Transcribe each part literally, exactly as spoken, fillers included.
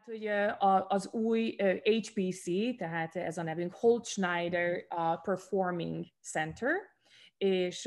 Tehát, hogy az új há pé cé, tehát ez a nevünk, Holtschneider Performing Center, és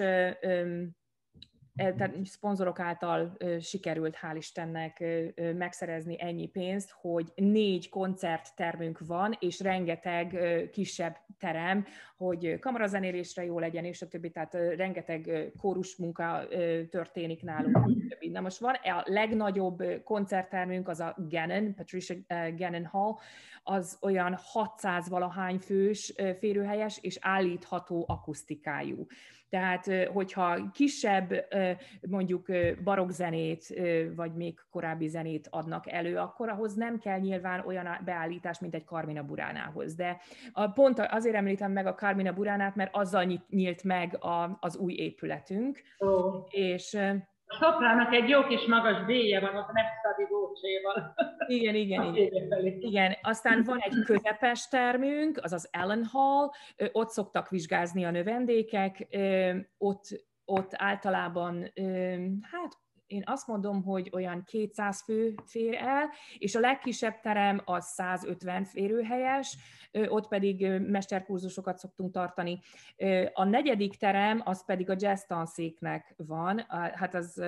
tehát szponzorok által sikerült, hál' Istennek megszerezni ennyi pénzt, hogy négy koncerttermünk van, és rengeteg kisebb terem, hogy kamarazenélésre jó legyen, és a többi, tehát rengeteg kórus munka történik nálunk. Na most van a legnagyobb koncerttermünk, az a Gannon, Patricia Gannon Hall, az olyan hatszáz-valahány fős férőhelyes, és állítható akusztikájú. Tehát, hogyha kisebb, mondjuk barokkzenét, vagy még korábbi zenét adnak elő, akkor ahhoz nem kell nyilván olyan beállítás, mint egy Carmina Buránához. De pont azért említem meg a Carmina Buránát, mert azzal nyílt meg az új épületünk. Oh. És a Soprának egy jó kis magas béje van, ott megszádi gócséval. Igen, igen, igen. igen. Aztán van egy közepes termünk, az az Allen Hall, ott szoktak vizsgázni a növendékek, ott, ott általában, hát én azt mondom, hogy olyan kétszáz fő fér el, és a legkisebb terem az százötven férőhelyes, ott pedig mesterkurzusokat szoktunk tartani. A negyedik terem, az pedig a jazz tanszéknek van, hát az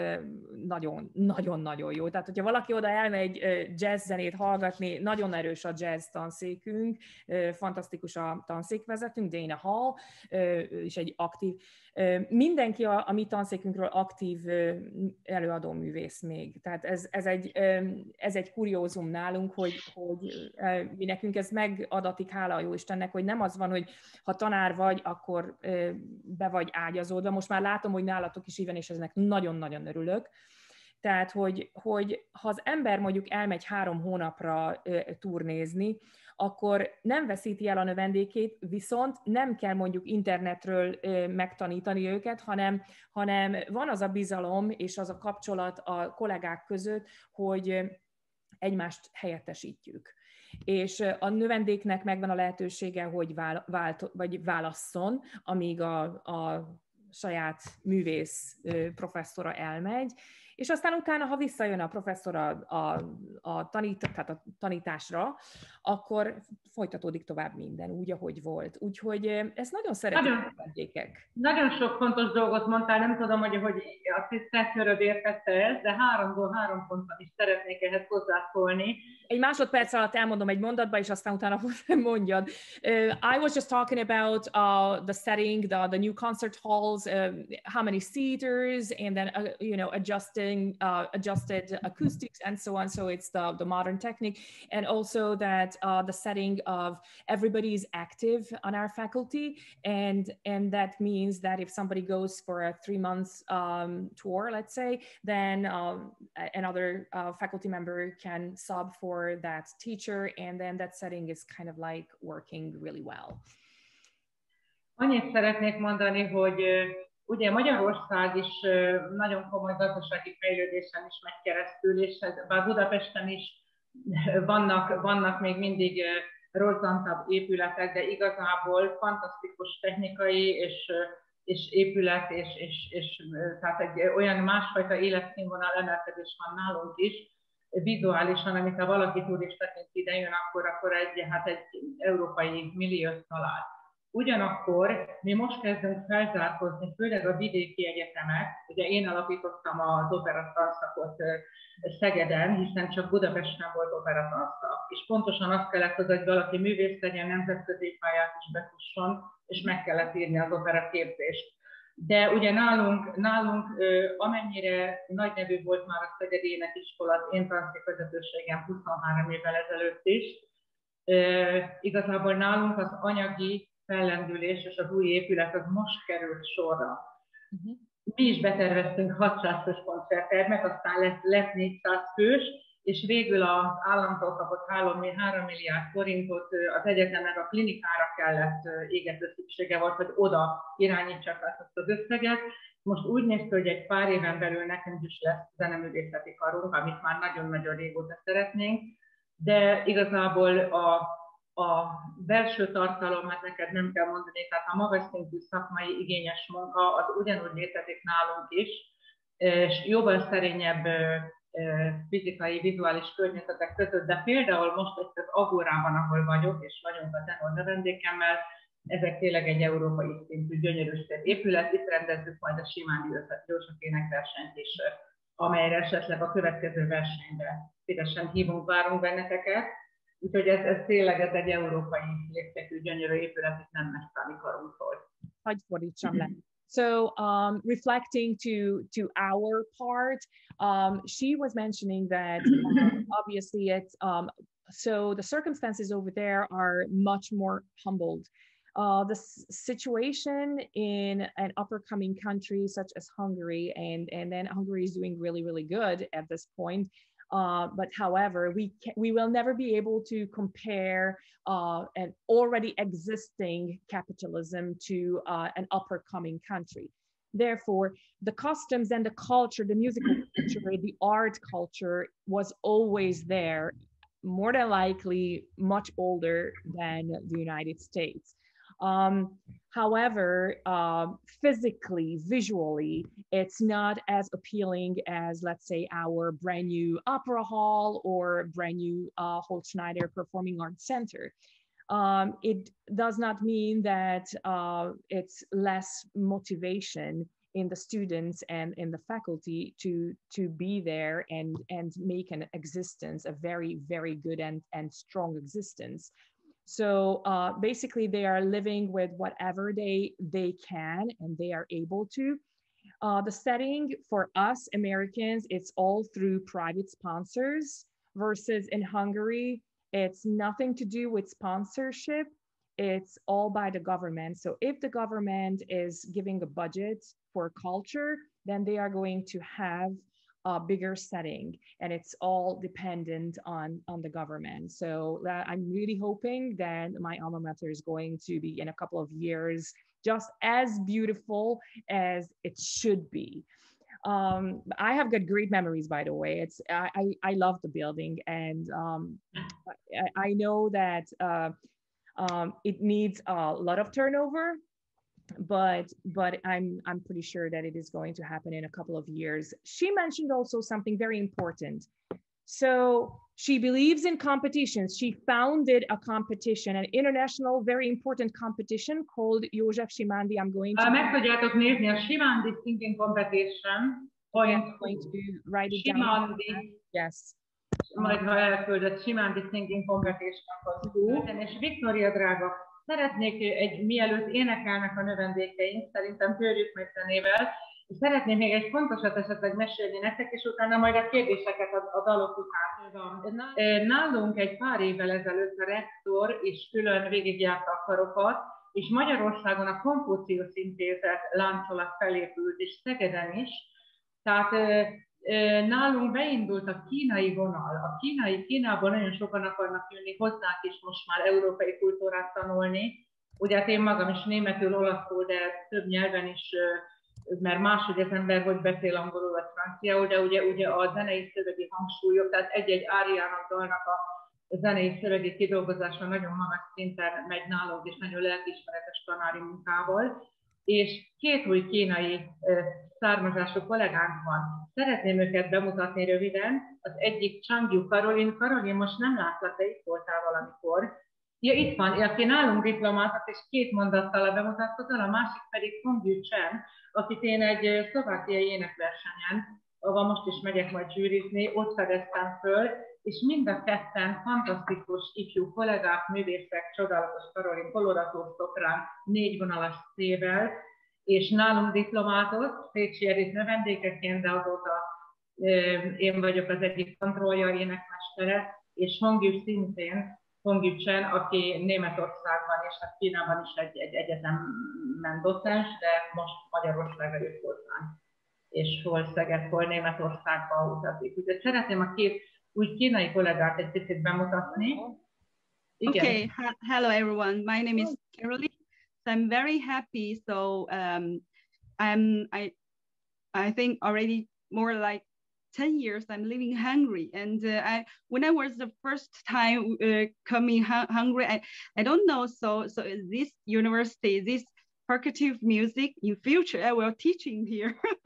nagyon-nagyon jó. Tehát, hogyha valaki oda elmegy jazz zenét hallgatni, nagyon erős a jazz tanszékünk, fantasztikus a tanszékvezetőnk, Dana Hall, és egy aktív. Mindenki a, a mi tanszékünkről aktív előadó művész még. Tehát ez, ez, egy, ez egy kuriózum nálunk, hogy, hogy mi nekünk ez megadatik, hála a Jóistennek, hogy nem az van, hogy ha tanár vagy, akkor be vagy ágyazódva. Most már látom, hogy nálatok is íven, és eznek nagyon-nagyon örülök. Tehát, hogy, hogy ha az ember mondjuk elmegy három hónapra turnézni, akkor nem veszíti el a növendékét, viszont nem kell mondjuk internetről megtanítani őket, hanem, hanem van az a bizalom és az a kapcsolat a kollégák között, hogy egymást helyettesítjük. És a növendéknek megvan a lehetősége, hogy vált, vagy válasszon, amíg a, a saját művész professzora elmegy, és aztán utána, ha visszajön a professzor a, a, a, tanít, tehát a tanításra, akkor folytatódik tovább minden, úgy, ahogy volt. Úgyhogy ezt nagyon szeretik a vendégek. Nagyon sok fontos dolgot mondtál, nem tudom, hogy, hogy a tiszteltőröd értette ezt, de háromból három pontban is szeretnék ehhez hozzászólni. Egy másodperc alatt elmondom egy mondatba, és aztán utána mondjad. Uh, I was just talking about uh, the setting, the, the new concert halls, uh, how many seaters, and then, uh, you know, adjusting, uh, adjusted acoustics and so on. So it's the, the modern technique. And also that uh, the setting of everybody's active on our faculty. And, and that means that if somebody goes for a three months um, tour, let's say, then um, another uh, faculty member can sub for that teacher, and then that setting is kind of like working really well. Annyit szeretnék mondani, hogy ugye Magyarország is nagyon komoly gazdasági fejlődésen is megy keresztül, és bár Budapesten is vannak, vannak még mindig rozzantabb épületek, de igazából fantasztikus technikai és, és épület, és, és, és tehát egy olyan másfajta életszínvonal emelkedés van nálunk is, vizuálisan, amikor valaki turistaként idejön, akkor, akkor egy, hát egy európai milliót talál. Ugyanakkor mi most kezdünk felzárkózni, főleg a vidéki egyetemek, ugye én alapítottam az operatanszakot Szegeden, hiszen csak Budapesten volt operatanszak, és pontosan azt kellett, hogy valaki művész legyen, nemzetközi pályát is befusson, és meg kellett írni az operaképzést. De ugye nálunk, nálunk amennyire nagy nevű volt már a Szegedi Énekiskola, az én tanszékvezetőségem huszonhárom évvel ezelőtt is, igazából nálunk az anyagi fellendülés és az új épület az most került sorra. Uh-huh. Mi is beterveztünk hatszáz fős koncerttermet, aztán lett, lett négyszáz fős, és végül az államtól kapott három milliárd forintot az egyetemnek a klinikára kellett égető szüksége volt, hogy oda irányítsák azt az összeget. Most úgy néz ki, hogy egy pár éven belül nekünk is lesz zeneművészeti karunk, amit már nagyon-nagyon régóta szeretnénk, de igazából a, a belső tartalom, hát neked nem kell mondani, tehát a magas szintű szakmai igényes munka az ugyanúgy létezik nálunk is, és jóval szerényebb fizikai, vizuális környezetek között, de például most itt az Agórában, ahol vagyok, és vagyunk a tenor növendékemmel, ezek tényleg egy európai szintű gyönyörű épület, itt rendezzük majd a Simándi József énekversenyt is, amelyre esetleg a következő versenyre szívesen hívunk, várunk benneteket. Úgyhogy ez, ez tényleg ez egy európai léptékű gyönyörű épület, itt nem messze a mi karunktól. Hagy fordítsam le. So um, reflecting to, to our part, um, she was mentioning that um, obviously it's, um, so the circumstances over there are much more humbled. Uh, the situation in an upper-coming country such as Hungary, and, and then Hungary is doing really, really good at this point. Uh, but however, we can, we will never be able to compare uh, an already existing capitalism to uh, an upper-coming country. Therefore, the customs and the culture, the musical culture, the art culture was always there, more than likely much older than the United States. Um, however, uh, physically, visually, it's not as appealing as, let's say, our brand new opera hall or brand new uh, Holtschneider Performing Arts Center. Um, it does not mean that uh, it's less motivation in the students and in the faculty to, to be there and, and make an existence, a very, very good and, and strong existence. So uh, basically they are living with whatever they, they can and they are able to. Uh, the setting for us Americans, it's all through private sponsors, versus in Hungary, it's nothing to do with sponsorship. It's all by the government. So if the government is giving a budget for culture, then they are going to have a bigger setting, and it's all dependent on, on the government. So uh, I'm really hoping that my alma mater is going to be in a couple of years just as beautiful as it should be. Um, I have got great memories, by the way. It's I, I, I love the building, and um, I, I know that uh, um, it needs a lot of turnover, but but I'm I'm pretty sure that it is going to happen in a couple of years. She mentioned also something very important. So she believes in competitions. She founded a competition, an international, very important competition called József Simándi. I'm going to... Meg tudjátok nézni a Simándi Singing Competition. I'm going to write it down. Yes. Majd ha elküldött Simándi Singing Competition. És Viktoria drága, szeretnék egy, mielőtt énekelnek a növendékeink, szerintem törjük meg zenével, és szeretném még egy fontosat esetleg mesélni nektek, és utána majd a kérdéseket a, a dalok után. Nálunk egy pár évvel ezelőtt a rektor is külön végigjárta a karokat, és Magyarországon a Konfuciusz Intézet láncolat felépült, és Szegeden is. Tehát nálunk beindult a kínai vonal. A kínai Kínából nagyon sokan akarnak jönni hozzánk is most már európai kultúrát tanulni. Ugye hát én magam is németül, olaszul, de több nyelven is, mert máshogy az ember hogy beszél angolul vagy franciául, de ugye, ugye a zenei szövegi hangsúlyok, tehát egy-egy áriának, dalnak a zenei szövegi kidolgozása nagyon magas szinten megy nálunk, és nagyon lelkiismeretes tanári munkával. És két új kínai származású kollégánk van. Szeretném őket bemutatni röviden. Az egyik Changyu Karolin. Karolin, most nem látlak, de itt voltál valamikor. Ja, itt van, aki nálunk diplomázott, és két mondattal bemutatkozol, a másik pedig Hongyu Chen, akit én egy szlovákiai énekversenyen, ahol most is megyek majd zsűrizni, ott fedeztem föl, és mind a ketten fantasztikus ifjú kollégák, művészek, csodálatos Karolin, kolorató szoprán, négy vonalas szével, és nálunk diplomázott, Szécsi Edith növendékeként, de azóta én vagyok az egyik kontrollja, énekmestere, és Hongyu szintén, Hongyu Chen, aki Németországban és hát Kínában is egy, egy egyetemen docens, de most Magyarországra jött hozzánk, és hol Szeged, hol Németországba utazik. Úgyhogy szeretném a két új kínai kollégát egy picit bemutatni. Igen. Okay, hello everyone. My name is Caroline. So I'm very happy. So um, I'm I I think already more like ten years I'm living in Hungary, and uh, I when I was the first time uh, coming hu Hungary, I I don't know. So so this university, this percussive music in future, I will teaching here.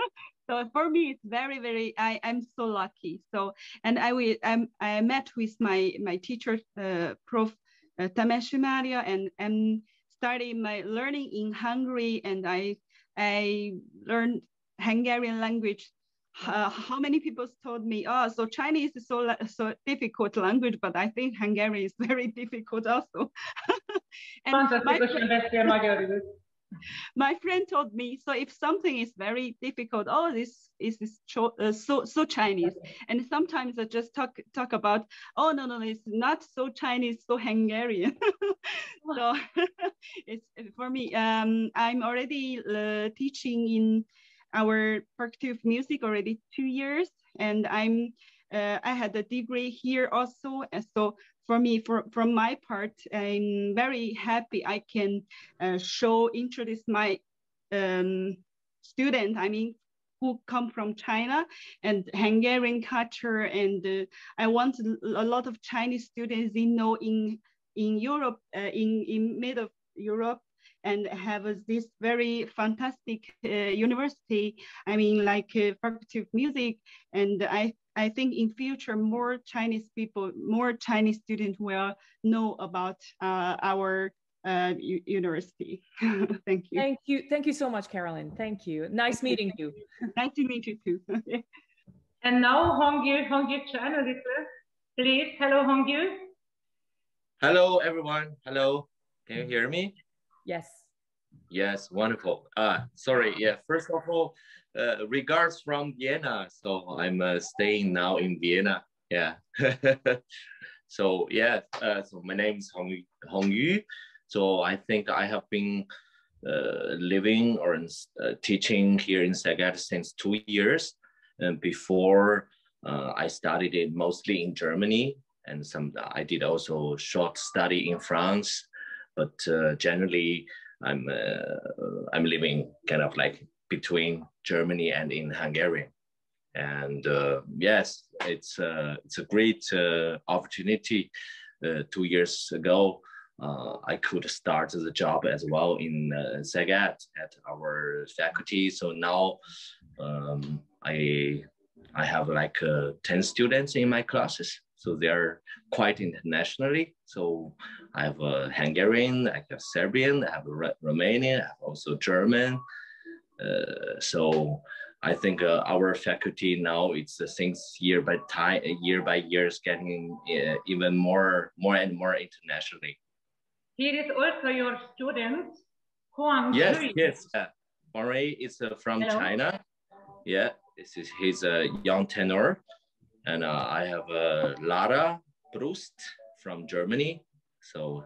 So for me, it's very, very, I, I'm so lucky. So, and I will, I'm, I met with my, my teacher, uh, Prof uh, Temesi Maria, and, and started my learning in Hungary. And I, I learned Hungarian language. Uh, how many people told me, oh, so Chinese is so, so difficult language, but I think Hungarian is very difficult also. And my friend, my friend told me, so if something is very difficult, oh, this is this uh, so so Chinese. And sometimes I just talk talk about, oh, no, no, it's not so Chinese, so Hungarian. So it's for me, um, I'm already uh, teaching in our faculty of music already two years. And I'm uh, I had a degree here also. And so for me, for, from my part, I'm very happy I can uh, show, introduce my um, student, I mean, who come from China and Hungarian culture. And uh, I want a lot of Chinese students they know in, in Europe, uh, in, in mid of Europe, and have uh, this very fantastic uh, university, I mean, like uh, faculty of music. And I I think in future, more Chinese people, more Chinese students will know about uh, our uh, university. Thank you. Thank you. Thank you so much, Carolyn. Thank you. Nice meeting you. Nice to meet you too. And now Hongyu, Hongyu Chan, a little, please. Hello, Hongyu. Hello, everyone. Hello. Can you hear me? Yes. Yes, wonderful. Uh, sorry, yeah, first of all, uh, regards from Vienna. So I'm uh, staying now in Vienna. Yeah. So yeah, uh, so my name is Hong, Hong Yu. So I think I have been uh, living or uh, teaching here in Szeged since two years. And before uh, I studied it mostly in Germany, and some I did also short study in France, but uh, generally I'm uh, I'm living kind of like between Germany and in Hungary. And uh, yes, it's uh, it's a great uh, opportunity. Uh, two years ago, uh, I could start the job as well in uh, Szeged at our faculty. So now um, I I have like uh, ten students in my classes. So they're quite internationally. So I have a Hungarian, I have Serbian, I have a Romanian, I have also German. Uh, so I think uh, our faculty now, it's uh, things year by time, year by year is getting uh, even more, more and more internationally. Here is also your student, Huang Yes, Hui. yes. Uh, Henri is uh, from Hello. China. Yeah, this is he's a young tenor. And uh, I have uh, Lara Brust from Germany. So,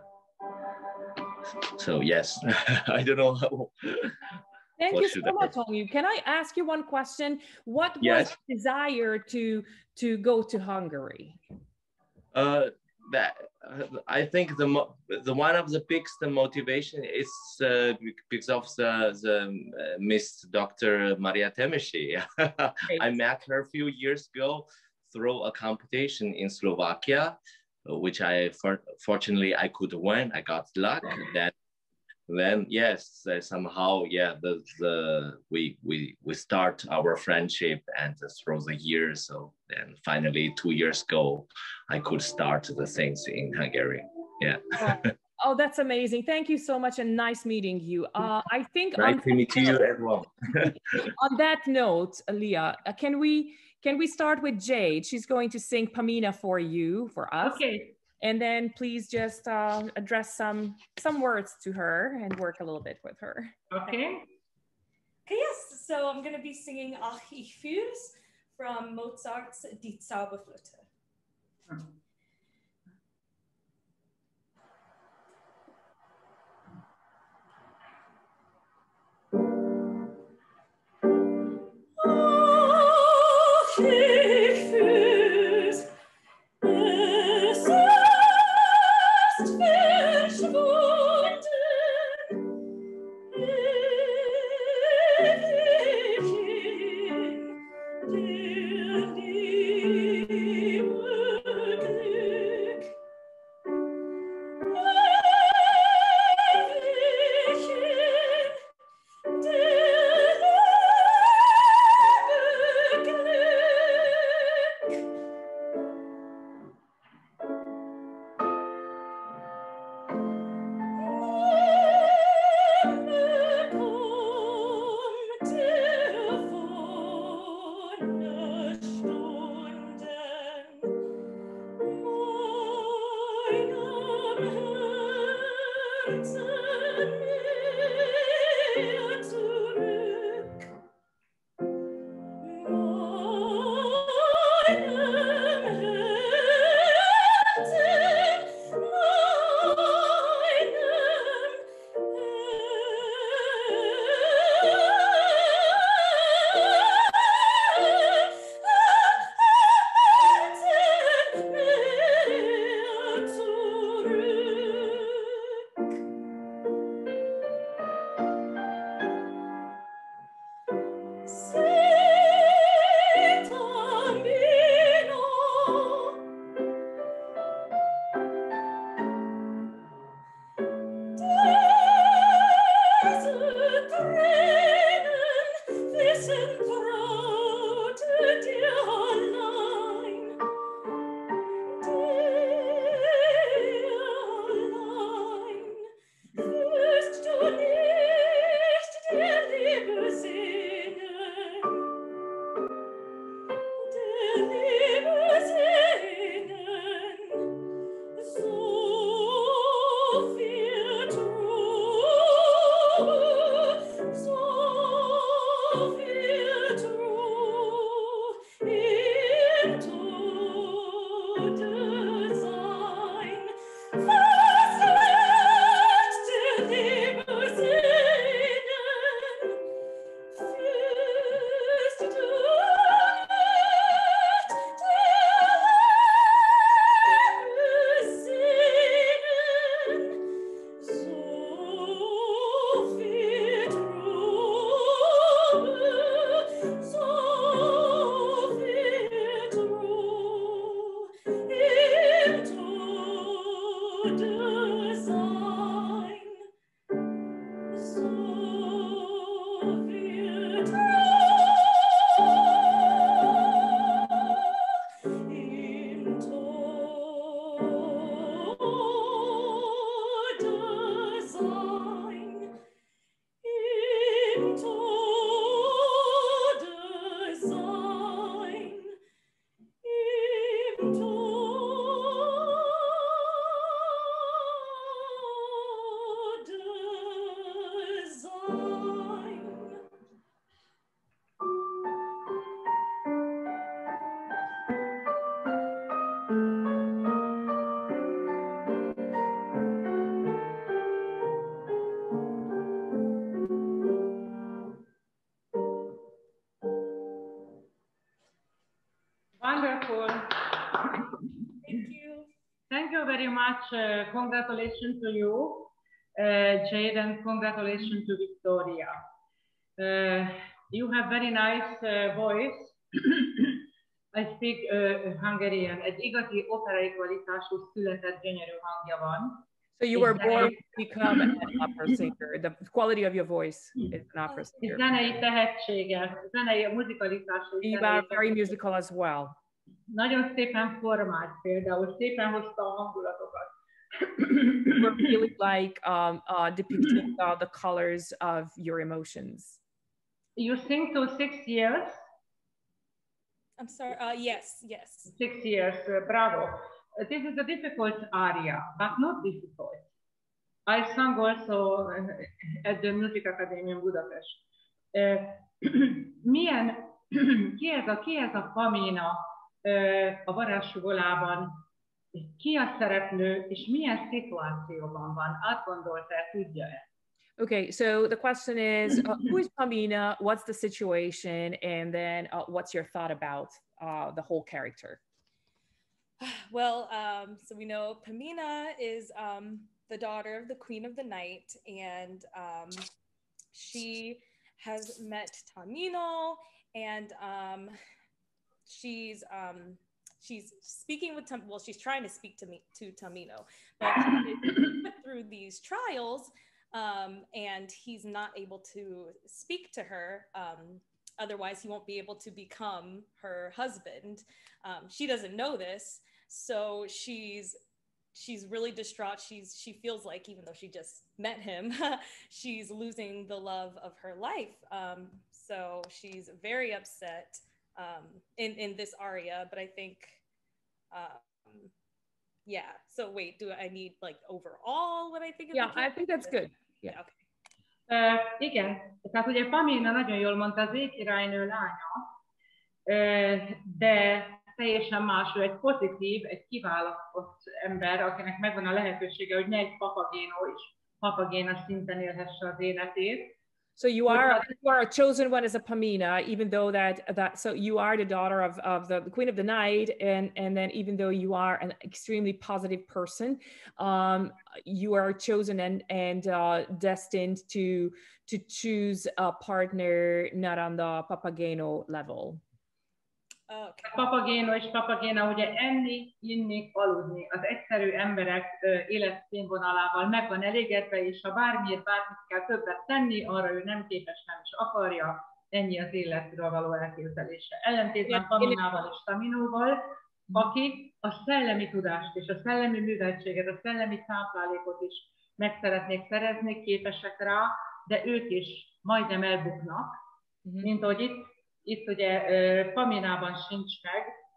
so yes, I don't know how. Thank you so much, Hong Yu. Can I ask you one question? What yes. was the desire to to go to Hungary? Uh, that uh, I think the the one of the biggest motivation is uh, because of the the uh, Miss Doctor Maria Temesi. I met her a few years ago through a competition in Slovakia, which I for, fortunately I could win. I got luck. Then, then yes, uh, somehow yeah, the the we we we start our friendship and uh, through the years. So then finally two years ago, I could start the things in Hungary. Yeah. Oh, that's amazing. Thank you so much and nice meeting you. Uh, I think nice to meet you as well. On that note, Leah, uh, can we can we start with Jade? She's going to sing Pamina for you, for us. Okay. And then please just uh, address some some words to her and work a little bit with her. Okay. Okay, yes. So I'm going to be singing Ach, ich fühl's from Mozart's Die Zauberflöte. Hmm. Wonderful. Thank you. Thank you very much. Uh, congratulations to you, uh, Jade, and congratulations to Viktoria. Uh, you have very nice uh, voice. I speak uh, Hungarian. Egy igazi operai kvalitású született gyönyörű hangja van. So you were born to become an opera singer. The quality of your voice is an opera singer. Zenei tehetsége, zenei muzikalitása. You are very musical as well. Nagyon szépen formált például, szépen hozta a hangulatokat. You really like um, uh, depicting uh, the colors of your emotions. You sing to six years? I'm sorry, uh, yes, yes. Six years, uh, bravo. Uh, this is a difficult aria, but not difficult. I sang also uh, at the Music Academy in Budapest. Uh, milyen, ki ez a, ki ez a Pamina uh, a varázssugolában? Ki a szereplő, és milyen szituációban van? Átgondolta-e, tudja-e? Okay, so the question is, uh, who is Pamina? What's the situation? And then uh, what's your thought about uh, the whole character? Well, um, so we know Pamina is um, the daughter of the Queen of the Night, and um, she has met Tamino, and um, she's um, she's speaking with Tam well, she's trying to speak to me to Tamino, but she went through these trials. Um, and he's not able to speak to her. Um, otherwise, he won't be able to become her husband. Um, she doesn't know this, so she's she's really distraught. She's she feels like, even though she just met him, she's losing the love of her life. Um, so she's very upset um, in in this aria. But I think, um, yeah. So wait, do I need like overall what I think? Of yeah, I think that's good. Yeah, okay. Uh, igen, tehát ugye Pamina nagyon jól mondta, az ékkirálynő lánya, uh, de teljesen más, ő egy pozitív, egy kiválasztott ember, akinek megvan a lehetősége, hogy ne egy papagéno is, papagéna szinten élhesse az életét. So you are you are a chosen one as a Pamina, even though that that so you are the daughter of, of the Queen of the Night, and and then even though you are an extremely positive person, um, you are chosen and and uh, destined to to choose a partner not on the papageno level. Okay. Papagéno és papagéna ugye enni, inni, aludni. Az egyszerű emberek uh, életszínvonalával meg van elégedve, és ha bármiért bármit kell többet tenni, arra ő nem képes, nem is akarja, ennyi az életről való elképzelése. Ellentétben Paminával és Taminóval, akik a szellemi tudást és a szellemi műveltséget, a szellemi táplálékot is meg szeretnék szerezni, képesek rá, de ők is majdnem elbuknak, mm-hmm. mint ahogy itt Itt ugye Paminában sincs meg,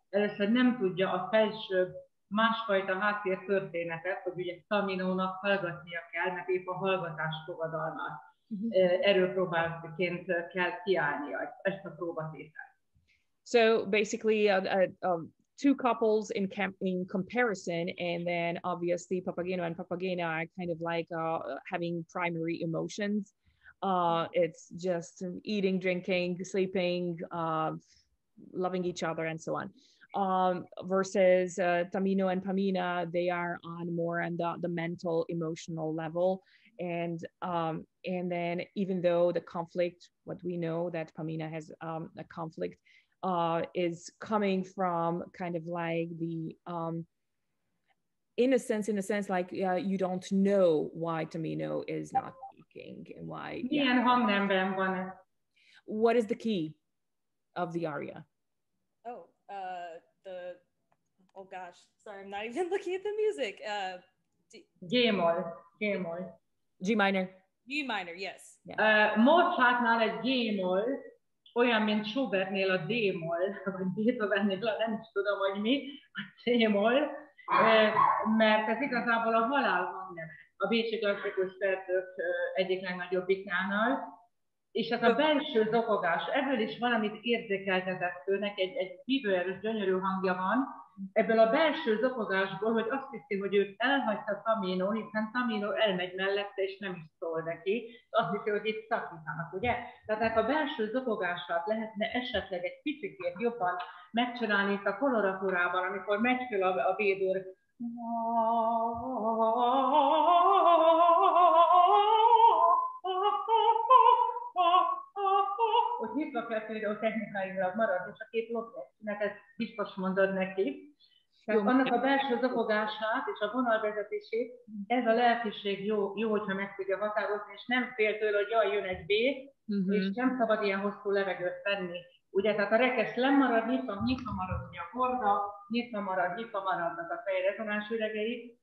először nem tudja a felsőbb másfajta háttértörténetet, hogy ugye Taminónak hallgatnia kell, mert épp a hallgatás fogadalmat erőpróbálként kell kiállnia ezt a próbatételt. So basically, uh, uh, um, two couples in in comparison, and then obviously Papageno and Papagena are kind of like uh, having primary emotions. Uh, it's just eating, drinking, sleeping, uh, loving each other, and so on. Um, versus uh, Tamino and Pamina, they are on more on the, the mental, emotional level. And um, and then even though the conflict, what we know that Pamina has um, a conflict, uh, is coming from kind of like the, um, in a sense, in a sense, like uh, you don't know why Tamino is not speaking and why. Yeah. What is the key of the aria? Oh, uh, the, oh gosh, sorry, I'm not even looking at the music. Uh, G-moll, G-moll. G minor. G minor, yes. Yeah. Uh, Mozartnál egy G-moll, olyan, mint Schubertnél a D-moll, vagy Beethovennél, nem is tudom, hogy mi, a C-moll, uh, mert ez igazából a halál hangneme. A bécsi klasszikus szerzők uh, egyik legnagyobbikánál, és ez a belső zokogás, ebből is valamit érzékeltetett őnek, egy, egy hívőerős, gyönyörű hangja van, ebből a belső zokogásból, hogy azt hiszi, hogy őt elhagyta Tamino, hiszen Tamino elmegy mellette, és nem is szól neki, azt hiszi, hogy itt szakítanak, ugye? Tehát a belső zokogását lehetne esetleg egy picit jobban megcsinálni itt a koloratúrában, amikor megy föl a, a védőr. Ott nyitva kell például technikailag maradni, és a két lopjátszinet, ezt biztos mondod neki. Tehát jó, annak a belső zokogását és a vonalvezetését, ez a lelkiség jó, jó, hogyha meg tudja határozni, és nem fél tőle, hogy jaj, jön egy B, uh-huh. és nem szabad ilyen hosszú levegőt venni. Ugye, tehát a rekesz lemarad, nyitva, nyitva marad ugye a horda, nyitva marad, nyitva maradnak a fejrezonáns üregei,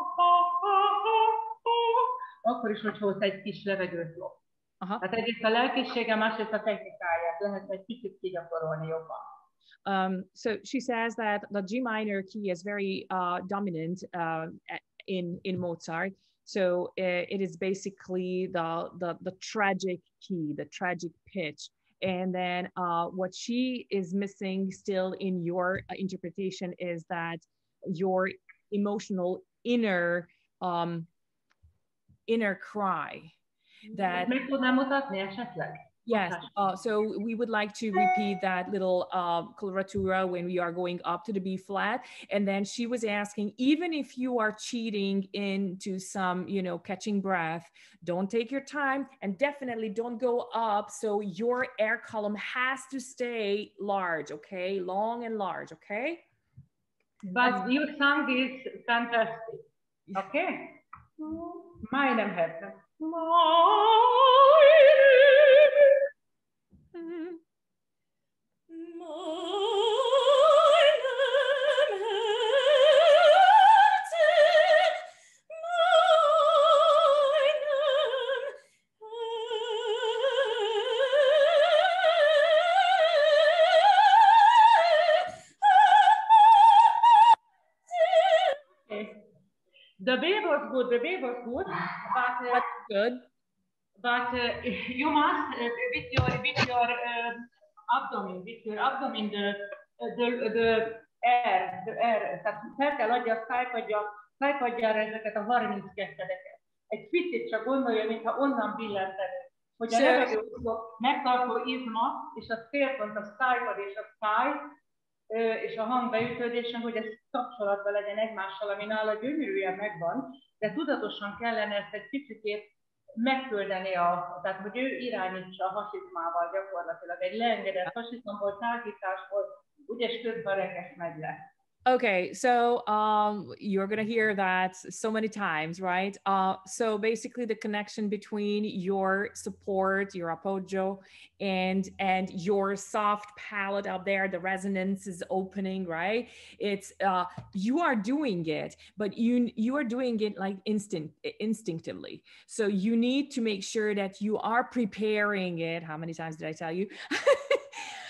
akkor is, hogy hoz egy kis levegőt lop. Uh-huh. Tehát egyrészt a lelkészsége, másrészt a technikáját lehet egy kicsit kigyakorolni jobban. Um, so she says that the G minor key is very uh, dominant uh, in in Mozart. So uh, it is basically the, the the tragic key, the tragic pitch. And then uh, what she is missing still in your uh, interpretation is that your emotional inner um, inner cry. That yes, uh, so we would like to repeat that little uh, coloratura when we are going up to the B flat. And then she was asking, even if you are cheating into some, you know, catching breath, don't take your time and definitely don't go up. So your air column has to stay large, okay? Long and large, okay? But you sang this fantastic, okay? Majdnem hát. The babe was good, the babe was good, but uh, good. But uh, you must uh, with your with your uh, abdomen, with your abdomen, the the the air, the air. Tehát fel kell adja a szájpadja, szájpadjára ezeket a harminckettedeket. Egy picit csak gondolja, mintha onnan billenteni, hogy a levegő megtartó izma és a célpont, a szájpad és a száj és a hangbeütődésen, hogy ez kapcsolatban legyen egymással, ami nála gyönyörűen megvan, de tudatosan kellene ezt egy picit megküldeni, a, tehát hogy ő irányítsa a hasizmával gyakorlatilag, egy leengedett hasizmból, tágításból, úgyis közben a rekesz megy le. Okay, so um, you're going to hear that so many times, right? Uh, so basically the connection between your support, your appoggio, and and your soft palate up there, the resonance is opening, right? It's, uh, you are doing it, but you, you are doing it like instinct, instinctively. So you need to make sure that you are preparing it. How many times did I tell you?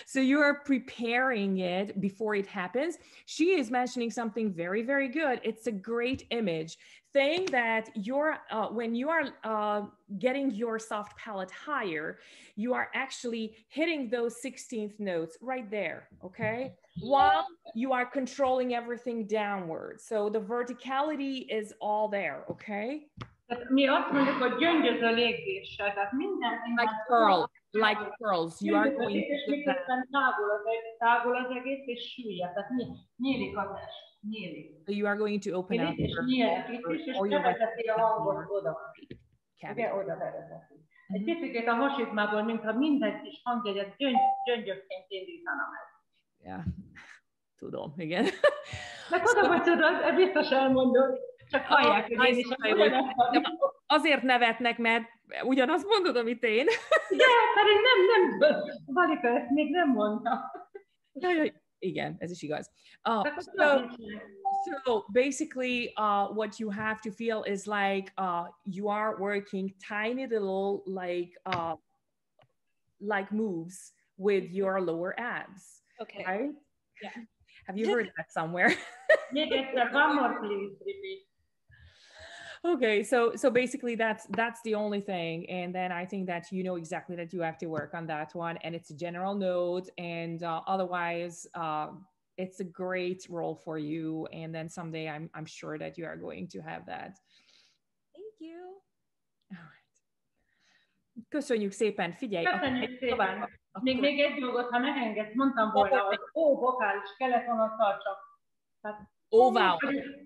So you are preparing it before it happens. She is mentioning something very, very good. It's a great image. Saying that you're, uh, when you are uh, getting your soft palate higher, you are actually hitting those sixteenth notes right there, okay? While you are controlling everything downward. So the verticality is all there, okay? Tehát mi azt mondjuk, hogy gyöngyöző légzéssel, tehát minden... Like pearl, like pearls. You are going és miközben tágul az, tágul az egész, és süllyed, tehát nyílik a test, nyílik. So you are going to open up és nyílik itt is, és bevezeti a hangot oda. Ugye, oda bevezeti. Egy picit a hasizmából, mintha minden kis hangjegyet gyöngy, gyöngyökként indítana meg. Yeah, tudom, igen. De tudom, hogy tudod, biztos elmondod. Csak hallják, hogy én is azért nevetnek, mert ugyanazt mondod, amit én. Ja, pedig nem, nem, Valika ezt még nem mondta. Igen, ez is igaz. Uh, so, so basically, uh, what you have to feel is like uh, you are working tiny little like uh, like moves with your lower abs. Okay. Right? Yeah. Have you heard that somewhere? One more, please. Repeat. Okay, so so basically that's that's the only thing, and then I think that you know exactly that you have to work on that one, and it's a general note, and uh, otherwise uh, it's a great role for you, and then someday I'm I'm sure that you are going to have that. Thank you. All right. Köszönjük szépen, figyelj! Köszönjük szépen! Még, még egy dolgot, ha megengedsz, mondtam volna, hogy ó, vokális skeletonot tartsak. Ó, wow!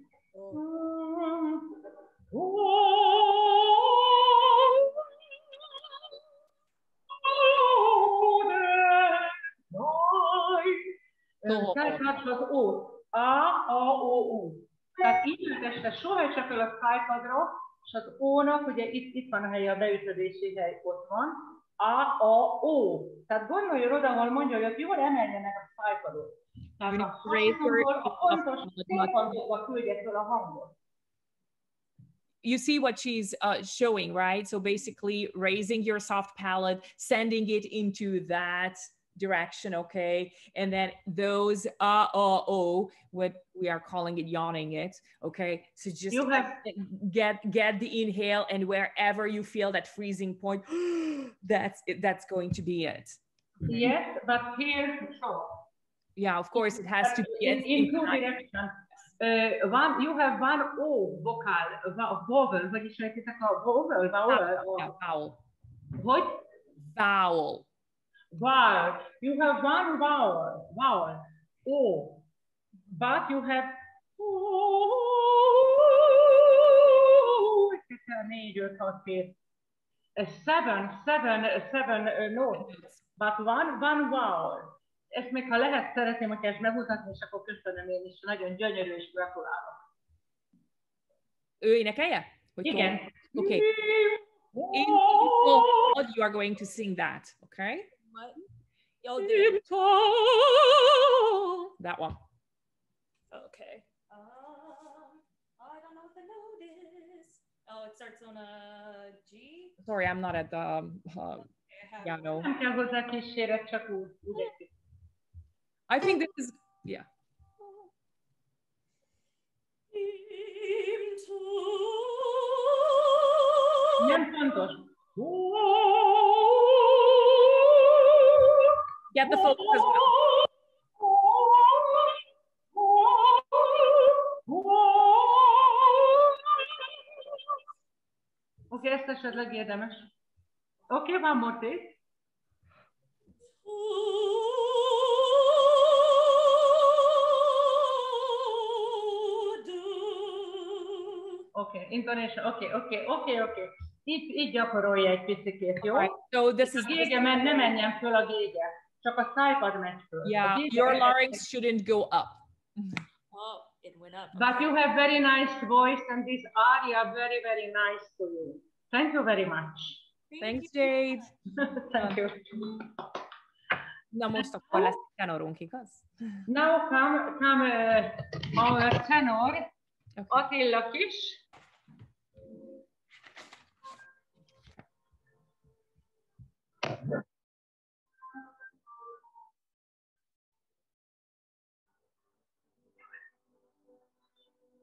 Tehát az ó, a, a, o, u. Tehát így este soha csak el a szájpadra, és az ó-nak, ugye itt, itt van a helye, a beütődési hely, ott van, a, a, o. Tehát gondoljon oda, ahol mondja, hogy ott jól emelje meg a szájpadot. Tehát a hangból a fontos szélpontokba küldje fel a hangot. You see what she's uh, showing, right? So basically raising your soft palate, sending it into that direction, okay? And then those uh, uh, oh, what we are calling it, yawning it, okay? So just you have... get get the inhale, and wherever you feel that freezing point, that's it, that's going to be it. Yes, but here, so. Yeah, of course, it has to be in, in two directions. Uh, one, you have one O vocal, vowel, vagyis sejtitek a vowel, vowel? Yeah, vowel. Hogy? Vowel. Vowel. You have one vowel, vowel, O, but you have négy, öt, hat, hét, seven, seven, seven notes, but one, one vowel. Ezt még ha lehet, szeretném, hogy ezt megmutatni, és akkor köszönöm én is. Nagyon gyönyörű, és gratulálok. Ő énekelje? Igen. Okay. In you are going to sing that, okay? What? You'll do that one. Okay. Um, I don't know what the note is. Oh, it starts on a G? Sorry, I'm not at the uh, piano. Nem kell hozzá kíséret, csak úgy. I think this is, yeah. Nem fontos. Get the focus as well. Oké, okay, ezt esetleg érdemes. Oké, okay, one more take. Oké, okay, intonation, oké, okay, oké, okay, oké, okay, oké. Okay. Így, így gyakorolja egy picikét, jó? Right. So this is a gége, men, ne menjen föl a gége, csak a szájpad megy föl. Yeah, your larynx shouldn't go up. Oh, it went up. But you have very nice voice, and this aria very, very nice to you. Thank you very much. Thank Thanks, you. Jade. Thank you. Na most akkor lesz tenorunk, igaz? Now come, come uh, our tenor, okay. Attila Kis.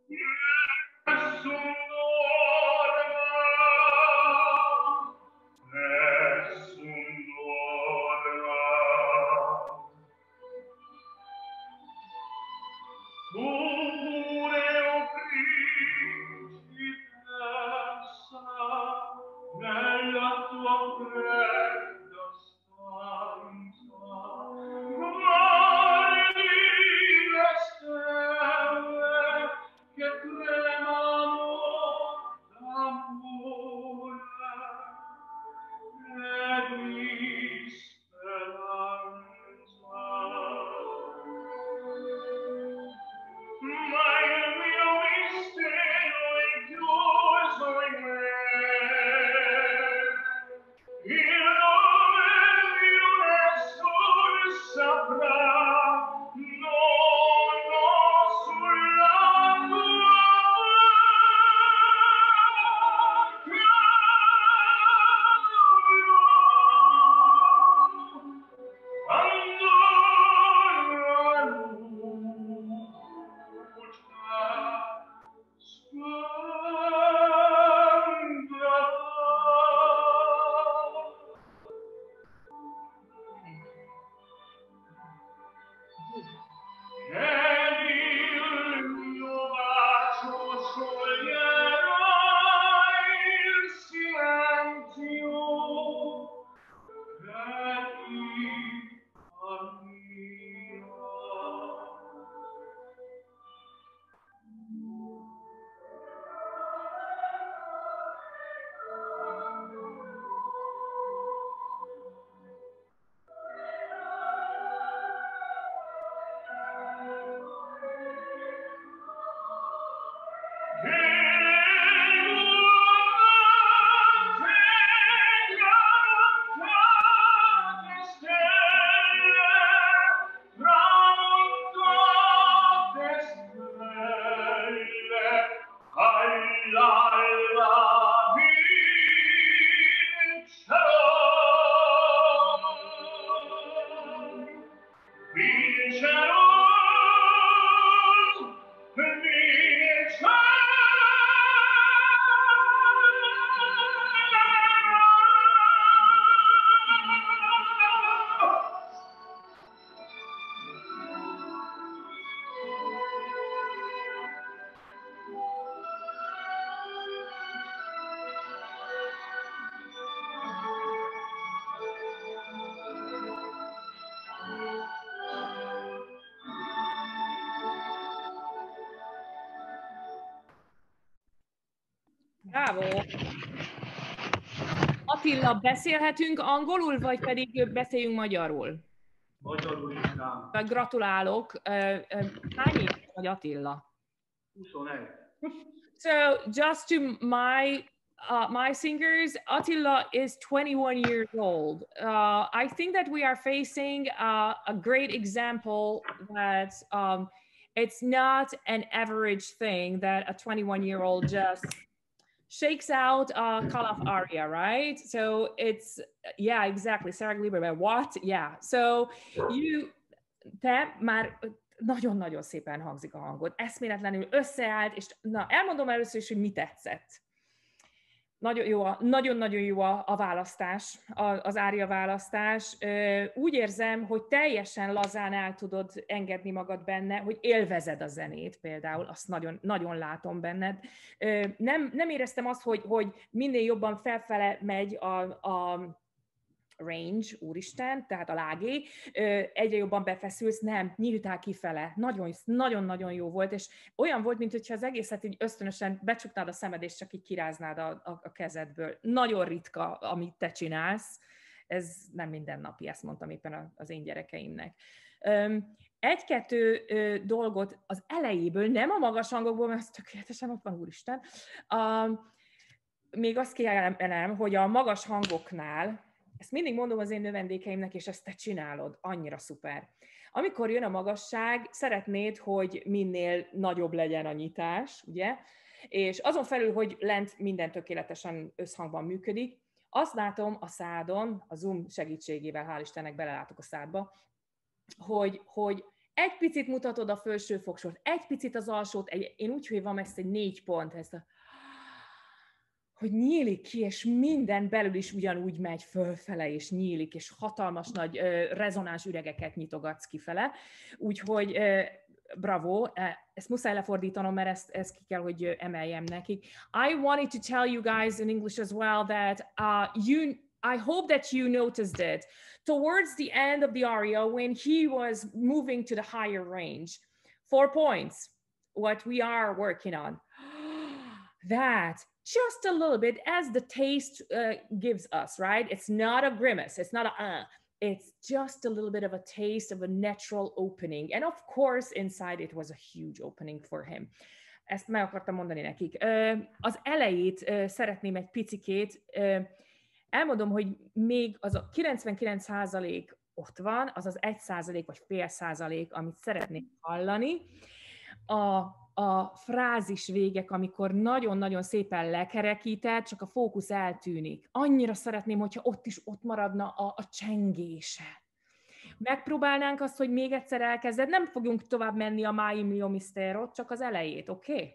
Bravo! Attila, beszélhetünk angolul, vagy pedig beszéljünk magyarul? Magyarul is. Gratulálok. Hány éves vagy, Attila? huszonegy. So, just to my uh, my singers, Attila is twenty-one years old. Uh, I think that we are facing uh, a great example that um, it's not an average thing that a twenty-one-year-old just shakes out a Kalaf aria, right? So it's, yeah, exactly, Sarah Lieberman, what? Yeah, so you, te már nagyon-nagyon szépen hangzik a hangod, eszméletlenül összeállt, és na, elmondom először is, hogy mi tetszett. Nagyon jó a, nagyon-nagyon jó a, a választás, a, az ária választás. Úgy érzem, hogy teljesen lazán el tudod engedni magad benne, hogy élvezed a zenét például, azt nagyon, nagyon látom benned. Nem, nem éreztem azt, hogy, hogy minél jobban felfele megy a, a range, úristen, tehát a lágé, egyre jobban befeszülsz, nem, nyíltál kifele. Nagyon-nagyon jó volt, és olyan volt, mintha az egészet így ösztönösen becsuknád a szemed, és csak így kiráznád a, a, a kezedből. Nagyon ritka, amit te csinálsz. Ez nem mindennapi, ezt mondtam éppen az én gyerekeimnek. Egy-kettő dolgot az elejéből, nem a magas hangokból, mert az tökéletesen ott van, úristen. Még azt kiemelem, hogy a magas hangoknál, ezt mindig mondom az én növendékeimnek, és ezt te csinálod, annyira szuper. Amikor jön a magasság, szeretnéd, hogy minél nagyobb legyen a nyitás, ugye? És azon felül, hogy lent minden tökéletesen összhangban működik, azt látom a szádon, a Zoom segítségével, hál' Istennek belelátok a szádba, hogy, hogy egy picit mutatod a felső fogsort, egy picit az alsót, egy, én úgy hívom ezt egy négy pont, ezt a, hogy nyílik ki, és minden belül is ugyanúgy megy fölfele, és nyílik, és hatalmas nagy uh, rezonáns üregeket nyitogatsz kifele. Úgyhogy uh, bravo, uh, ezt muszáj lefordítanom, mert ezt, ezt ki kell, hogy emeljem nekik. I wanted to tell you guys in English as well that uh, you, I hope that you noticed it. Towards the end of the aria, when he was moving to the higher range, four points, what we are working on. That just a little bit as the taste uh, gives us, right? It's not a grimace, it's not a uh, it's just a little bit of a taste of a natural opening. And of course, inside it was a huge opening for him. Ezt meg akartam mondani nekik. Az elejét szeretném egy picikét, elmondom, hogy még az a kilencvenkilenc százalék ott van, az az egy százalék vagy fél százalék, amit szeretnék hallani. A a frázis végek, amikor nagyon-nagyon szépen lekerekített, csak a fókusz eltűnik. Annyira szeretném, hogyha ott is ott maradna a, a csengése. Megpróbálnánk azt, hogy még egyszer elkezded, nem fogunk tovább menni a Mai mio misterot, csak az elejét, oké? Okay?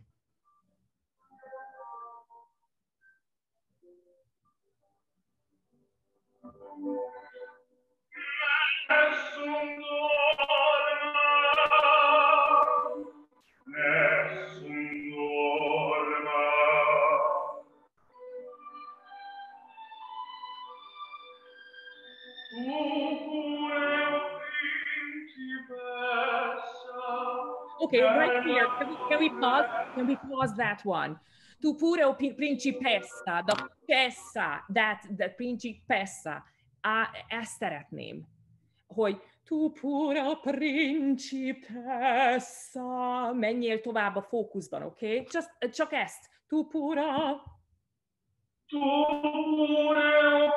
Okay, right here, can we, can we pause? Can we pause that one? Tu pure o principessa, the pessa, that, the principessa. Á, ezt szeretném, hogy tu pure o principessa, menjél tovább a fókuszban, oké? Okay? Just, csak ezt. Tu pure. Tu pure o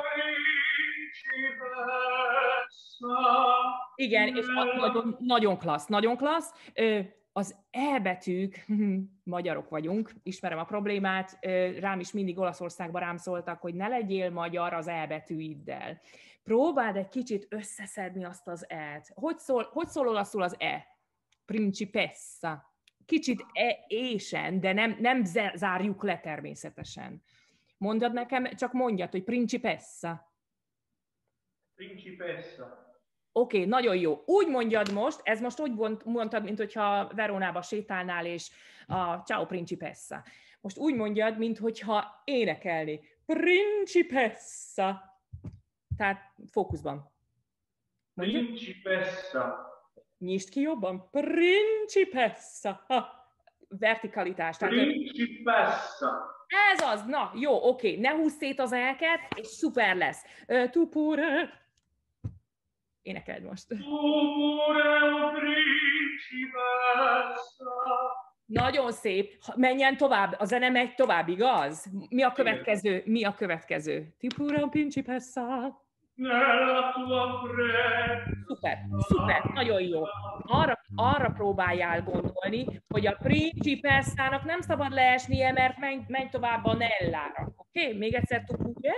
principessa. Igen, és nagyon, nagyon klassz, nagyon klassz. Az E betűk, magyarok vagyunk, ismerem a problémát, rám is mindig Olaszországban rám szóltak, hogy ne legyél magyar az E betűiddel. Próbáld egy kicsit összeszedni azt az E-t. Hogy szól, hogy szól olaszul az E? Principessa. Kicsit E-ésen, de nem, nem zárjuk le természetesen. Mondjad nekem, csak mondjad, hogy principessa. Principessa. Oké, okay, nagyon jó. Úgy mondjad most, ez most úgy mondtad, mint hogyha Verónába sétálnál, és a ciao principessa. Most úgy mondjad, mint hogyha énekelni. Principessa. Tehát fókuszban. Mondjad? Principessa. Nyisd ki jobban. Principessa. Ha. Vertikalitás. Principessa. Ez az, na, jó, oké. Okay. Ne húzz szét az elket, és szuper lesz. Uh, tu pure... Énekeld most. Nagyon szép. Menjen tovább. A zene megy tovább, igaz? Mi a következő? Mi a következő? Ti pure principessa. Szuper, szuper, nagyon jó. Arra, arra próbáljál gondolni, hogy a principessának nem szabad leesnie, mert menj, menj tovább a Nellára. Oké? Okay? Még egyszer tu pure.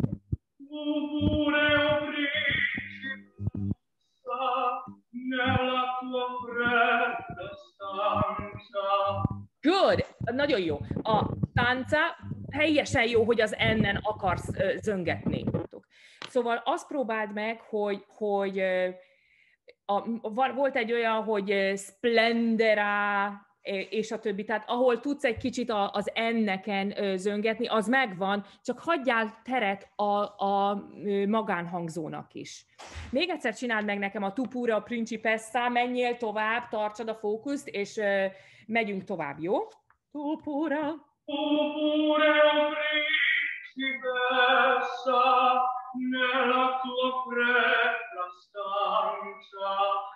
Good! Nagyon jó. A tánca teljesen jó, hogy az ennen akarsz zöngetni. Szóval azt próbáld meg, hogy, hogy a, volt egy olyan, hogy splendera, és a többi, tehát ahol tudsz egy kicsit az enneken zöngetni, az megvan, csak hagyjál teret a, a magánhangzónak is. Még egyszer csináld meg nekem a tu pure o principessa, menjél tovább, tartsad a fókuszt, és megyünk tovább, jó? Tu pure. Tu pure o principessa, nella tua fredda stanza,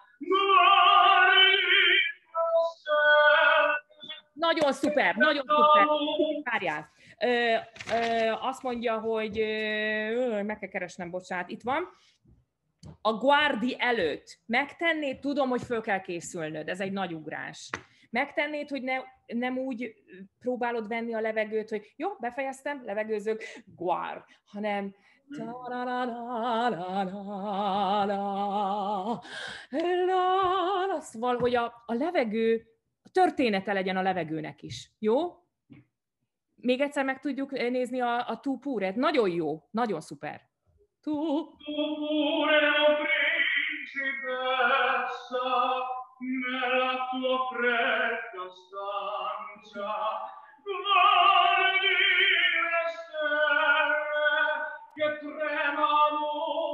nagyon szuper, nagyon szuper. Várjál. Ö, ö, azt mondja, hogy ö, meg kell keresnem, bocsánat, itt van. A guardi előtt megtennéd, tudom, hogy föl kell készülnöd, ez egy nagy ugrás. Megtennéd, hogy ne, nem úgy próbálod venni a levegőt, hogy jó, befejeztem, levegőzök, guár, hanem Szóval, hogy a, a levegő, a története legyen a levegőnek is. Jó? Még egyszer meg tudjuk nézni a, a tu pure-t. Nagyon jó, nagyon szuper. Tu pure o principessa nella tua fredda stanza guardi le stelle che tremano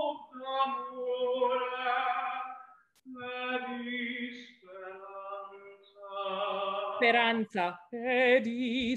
d'amore e di speranza. Speranza. E di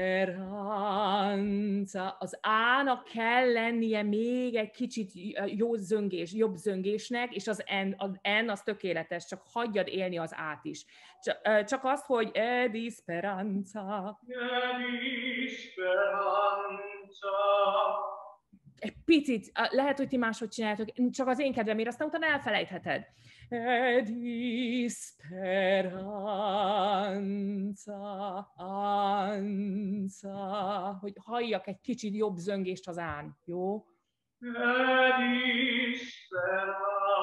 speranza. Az A-nak kell lennie még egy kicsit jó zöngés, jobb zöngésnek, és az N, az N az tökéletes, csak hagyjad élni az A-t is. Csak, csak azt, hogy e di speranza. E di speranza. Egy picit, lehet, hogy ti máshogy csináljátok, csak az én kedvemért, aztán utána elfelejtheted. E di speranza, anza, hogy halljak egy kicsit jobb zöngést az án, jó? E di speranza.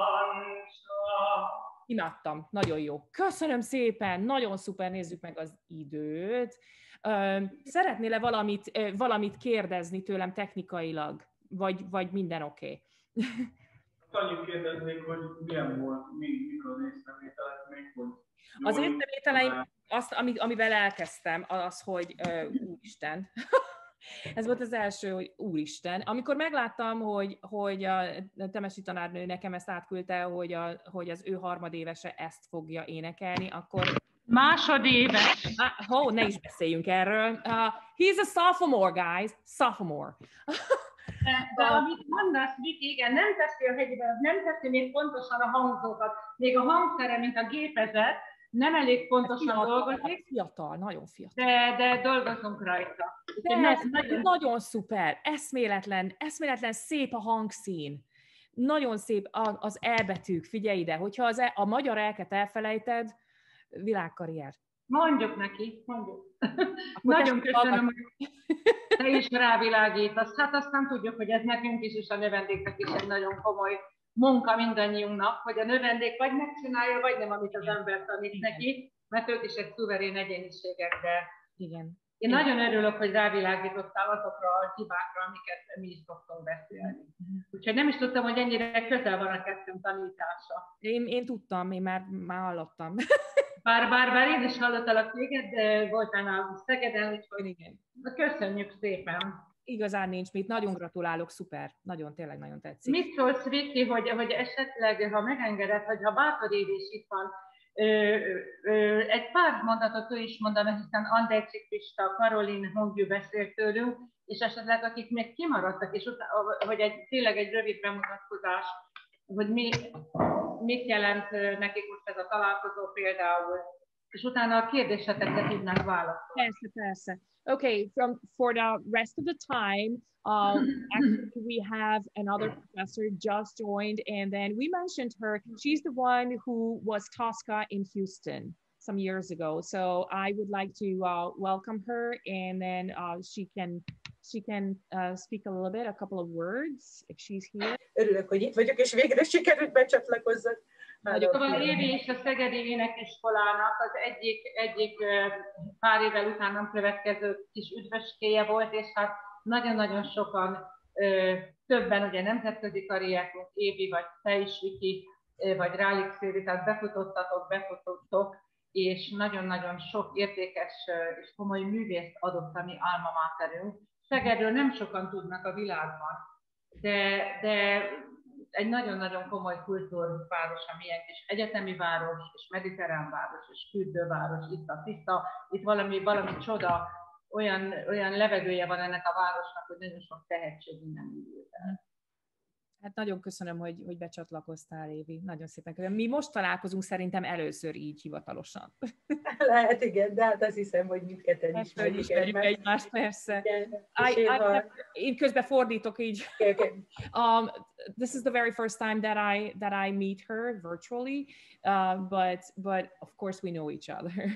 Imádtam, nagyon jó. Köszönöm szépen, nagyon szuper, nézzük meg az időt. Szeretnél-e valamit, valamit kérdezni tőlem technikailag? Vagy, vagy minden oké? Okay? Annyit kérdeznék, hogy milyen volt, mi, mikor az észrevételek még, hogy... Az észrevételeim, azt, amivel elkezdtem, az, hogy uh, Úristen. Ez volt az első, hogy Úristen. Amikor megláttam, hogy, hogy a Temesi tanárnő nekem ezt átküldte, hogy, a, hogy az ő harmadévese ezt fogja énekelni, akkor... Másodéves. Ó, oh, ne is beszéljünk erről. Uh, he's a sophomore, guys. Sophomore. De amit mondasz, Viki, igen, nem teszi a hegyben, nem teszi még pontosan a hangzókat. Még a hangszere, mint a gépezet, nem elég pontosan fiatal, dolgozik. Fiatal, nagyon fiatal. De, de dolgozunk rajta. De ez nagyon... nagyon szuper, eszméletlen, eszméletlen szép a hangszín. Nagyon szép az E betűk, figyelj ide, hogyha az e, a magyar elket elfelejted, világkarrier. Mondjuk neki, mondjuk. Nagyon köszönöm, hogy te is rávilágítasz. Hát aztán tudjuk, hogy ez nekünk is, és a növendéknek is egy nagyon komoly munka mindannyiunknak, hogy a növendék vagy megcsinálja, vagy nem, amit az ember tanít neki, mert ők is egy szuverén egyéniségek, de igen. Én igen. nagyon örülök, hogy rávilágítottál azokra a hibákra, amiket mi is szoktunk beszélni. Úgyhogy nem is tudtam, hogy ennyire közel van a kettőnk tanítása. Én, én tudtam, én már, már hallottam. Bár, bár, bár én is hallottalak téged, de voltál nálunk Szegeden, úgyhogy igen. Köszönjük szépen. Igazán nincs mit, nagyon gratulálok, szuper, nagyon, tényleg nagyon tetszik. Mit szólsz, Viki, hogy, hogy esetleg, ha megengeded, hogy ha Bátor is itt van, ö, ö, egy pár mondatot ő is mondaná, hiszen Andercsik Pista, Karolin Hongyű beszélt tőlünk, és esetleg akik még kimaradtak, és utána, hogy egy, tényleg egy rövid bemutatkozás, hogy mi, mit jelent nekik most ez a találkozó például, és utána a kérdéseteket tudnánk válaszolni. Persze, persze. Okay, from for the rest of the time, um, actually we have another professor just joined, and then we mentioned her. She's the one who was Tosca in Houston some years ago. So I would like to uh, welcome her, and then uh, she can she can uh, speak a little bit, a couple of words if she's here. Örülök, hogy itt vagyok, és végre sikerült becsatlakozzak. Szóval Évi és a Szegedi Énekiskolának az egyik, egyik pár évvel utánam következő kis üdvöskéje volt, és hát nagyon-nagyon sokan, többen ugye nemzetközi karriert, mint Évi, vagy te is, Viki, vagy Rálik Szilvi, tehát befutottatok, befutottok, és nagyon-nagyon sok értékes és komoly művészt adott a mi alma materünk. Szegedről nem sokan tudnak a világban, de, de egy nagyon-nagyon komoly kultúrváros, amilyen kis egyetemi város, és mediterrán város, és fürdőváros, itt a tiszta, itt valami, valami csoda, olyan, olyan levegője van ennek a városnak, hogy nagyon sok tehetség innen indult el. Hát nagyon köszönöm, hogy, hogy becsatlakoztál, Évi. Nagyon szépen köszönöm. Mi most találkozunk szerintem először így hivatalosan. Lehet, igen, de hát azt hiszem, hogy mindketten ismerjük, ismerjük egymást. egymást, persze. I, I, I, én közben fordítok így. Okay, okay. Um, this is the very first time that I that I meet her virtually, uh, but but of course we know each other.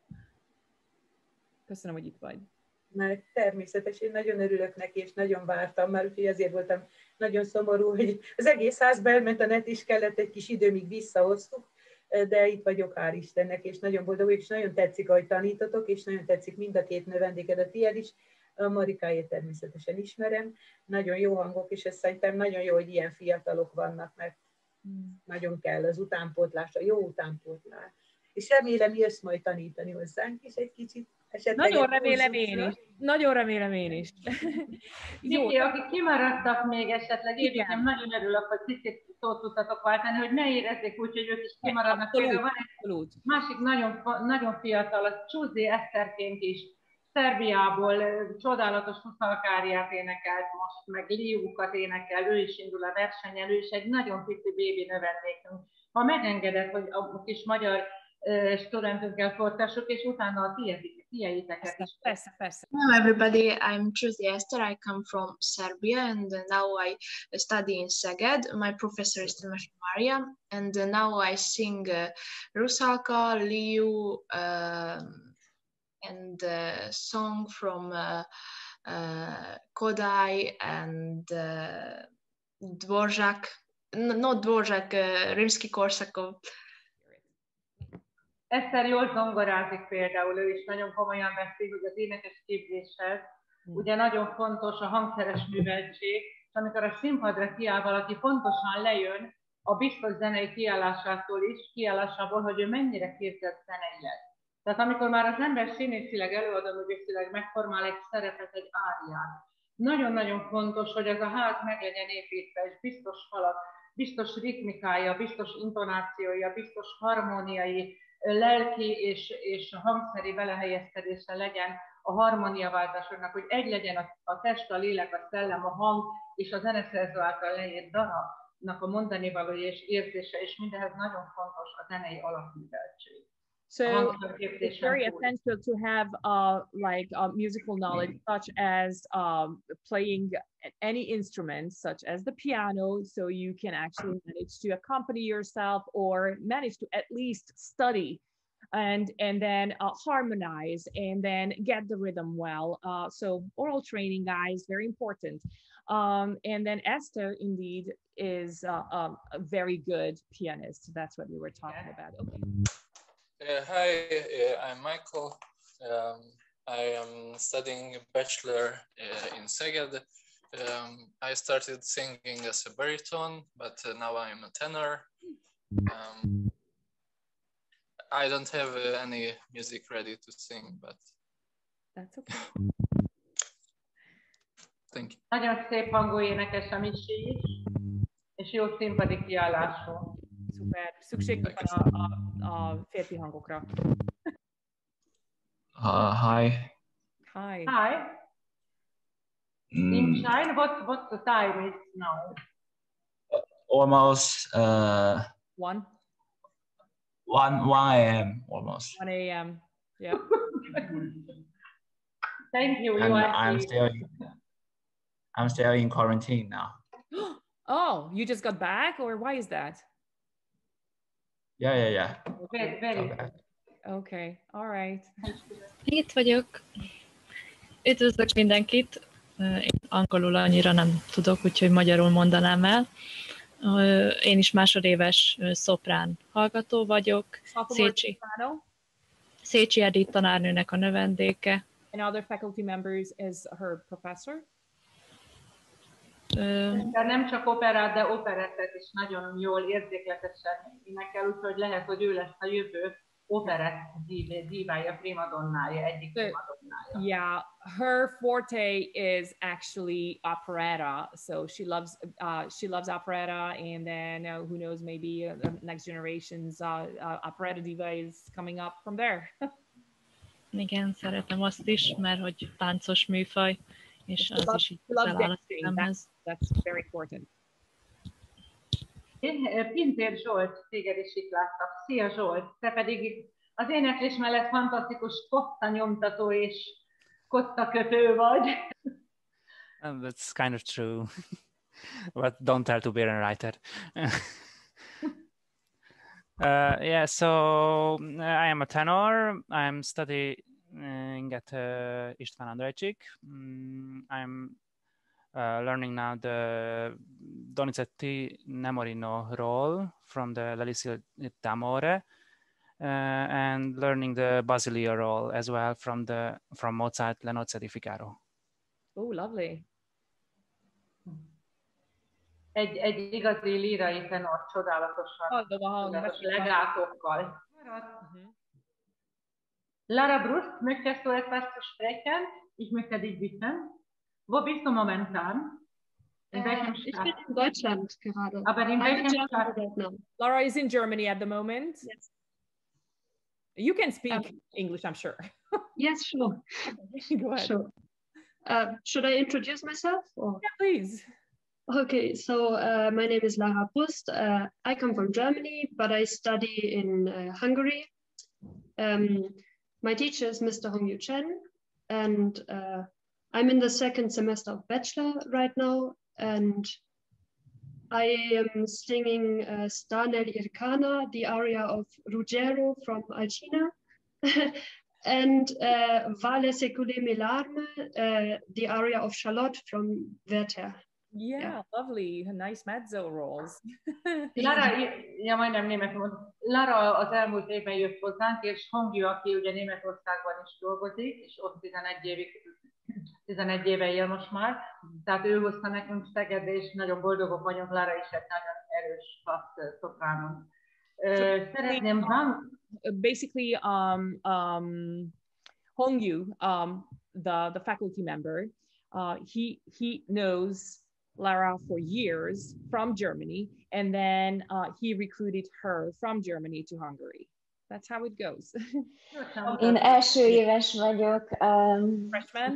Köszönöm, hogy itt vagy. Mert természetesen nagyon örülök neki, és nagyon vártam már, úgyhogy ezért voltam nagyon szomorú, hogy az egész házba elment a net, és kellett egy kis idő, míg visszahoztuk, de itt vagyok, hál' Istennek, és nagyon boldog vagyok, és nagyon tetszik, ahogy tanítotok, és nagyon tetszik mind a két növendéked, a tiéd is, a Marikáját természetesen ismerem, nagyon jó hangok, és ez szerintem nagyon jó, hogy ilyen fiatalok vannak, mert nagyon kell az utánpótlás, a jó utánpótlás. És remélem, jössz majd tanítani hozzánk is egy kicsit. Nagyon remélem én is. Nagyon remélem én is. Jó. Kiki, akik kimaradtak még esetleg, én nem nagyon örülök, hogy picit szót tudtatok váltani, hogy ne érezzék úgy, hogy ők is kimaradnak. Például van egy másik nagyon, nagyon fiatal, a Csúzi Eszterként is, Szerbiából csodálatos huszalkáriát énekelt most, meg liukat énekel, ő is indul a versenyen, ő is egy nagyon pici bébi növendékünk. Ha megengedett, hogy a kis magyar studentünkkel fortassuk, és utána a tieiteket is. Persze, persze. Hello everybody, I'm Jade Ferrell. I come from Serbia and now I study in Szeged. My professor is Temesi and now I sing uh, Rusalka, Liu, uh, and a song from uh, uh, Kodály and uh, Dvorak, no, not Dvorak, uh, Rimsky-Korsakov. Eszter jól zongorázik például, ő is nagyon komolyan veszi, hogy az énekes képzéshez ugye nagyon fontos a hangszeres műveltség, és amikor a színpadra kiáll valaki, pontosan lejön a biztos zenei kiállásától is, kiállásából, hogy ő mennyire képzett zeneileg. Tehát amikor már az ember színészileg, előadóművészileg megformál egy szerepet, egy áriát, nagyon-nagyon fontos, hogy ez a ház meg legyen építve, és biztos falak, biztos ritmikája, biztos intonációja, biztos harmóniai, lelki és, és hangszeri belehelyezkedése legyen a harmóniaváltásoknak, hogy egy legyen a, a test, a lélek, a szellem, a hang és a zeneszerző által leírt darabnak a mondani valója és érzése, és mindehhez nagyon fontos a zenei alapműveltség. So it's very essential to have uh, like uh, musical knowledge, such as um, playing any instrument, such as the piano, so you can actually manage to accompany yourself or manage to at least study and and then uh, harmonize and then get the rhythm well. Uh, so oral training, guys, very important. Um, and then Esther, indeed, is uh, um, a very good pianist. That's what we were talking yeah. about. Okay. Uh, hi, uh, I'm Michael. Um, I am studying bachelor uh, in Szeged. Um, I started singing as a baritone, but uh, now I'm a tenor. Um, I don't have uh, any music ready to sing, but that's okay. Thank you. Nagyon szép hangú énekes a Misi is, és jó színpadi kiállású. Szuper, szükség van a, a, a férfi hangokra. Uh, hi. Hi. Hi. Mm. In China, what, what's the time is now? Almost uh, one. One one a m almost. One a m. Yeah. Thank you. And you I'm still in, I'm still in quarantine now. Oh, you just got back, or why is that? Yeah, yeah, yeah. Okay, very good. Okay, all right. Itt vagyok. Üdvözlök mindenkit. Én angolul annyira nem tudok, úgyhogy magyarul mondanám el. Én is másodéves szoprán hallgató vagyok. Szécsi, Szécsi Edith tanárnőnek a növendéke. And other faculty members is her professor? De nem csak operát, de operettet is nagyon jól érzékletesen énekel, úgyhogy lehet, hogy ő lesz a jövő operett dívája, primadonnája, egyik primadonnája. Yeah, her forte is actually operetta, so she loves uh, she loves operetta, and then uh, who knows, maybe uh, the next generation's uh, uh, operetta diva is coming up from there. Igen, szeretem azt is, mert hogy táncos műfaj, és az is így feláll a szívemhez. That's very important. Én Pintér Zsolt, téged is itt láttak. Szia Zsolt, te pedig az éneklés mellett fantasztikus kotta nyomtató és kotta kötő vagy. Um, that's kind of true, but don't tell to be a writer. uh, yeah, so I am a tenor. I'm studying at uh, István Andrejcsik. Mm, I'm uh, learning now the Donizetti Nemorino role from the La Lista d'Amore, uh, and learning the Basilia role as well from the from Mozart Le Nozze di Figaro. Oh, lovely. Egy, egy igazi lírai tenor, csodálatosan, csodálatos legátokkal. Uh-huh. Lara Brust, möchtest du etwas zu sprechen? Ich möchte dich bitten. Wo bist du momentan? In äh, welchem Stadt? Ich bin in Deutschland gerade. Aber in welchem Stadt? Lara is in Germany at the moment. Yes. You can speak um, English, I'm sure. Yes, sure. Go ahead. Sure. Uh, should I introduce myself? Or? Yeah, please. Okay, so uh, my name is Lara Brust. Uh, I come from Germany, but I study in uh, Hungary. Um, my teacher is Mister Hongyu Chen, and uh, I'm in the second semester of bachelor right now, and I am singing uh, Sta nell'Ircana, the aria of Ruggero from Alcina, and uh, Vale secule me larme, uh, the aria of Charlotte from Werther. Yeah, yeah, lovely, nice mezzo rolls. Lara, ja majdnem németül mondom. Lara az elmúlt évben jött hozzánk, és Hongyu, aki ugye Németországban is dolgozik, és ott tizenegy évig, tizenegy éve él most már, tehát ő hozta nekünk Szegedre, és nagyon boldogok vagyunk, Lara is egy nagyon erős passz szopránon. Szeretném van... Basically, um, um, Hongyu, um, the, the faculty member, uh, he, he knows Lara for years from Germany, and then uh, he recruited her from Germany to Hungary. That's how it goes. Én első éves vagyok um,